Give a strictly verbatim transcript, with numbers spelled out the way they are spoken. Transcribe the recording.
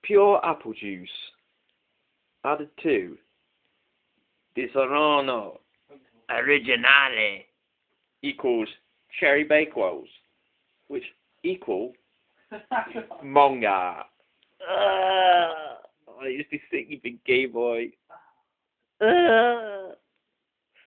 pure apple juice added to Disaronno Originale equals cherry bakewells, which equal monga. Uh, I used to think you big gay boy. Uh.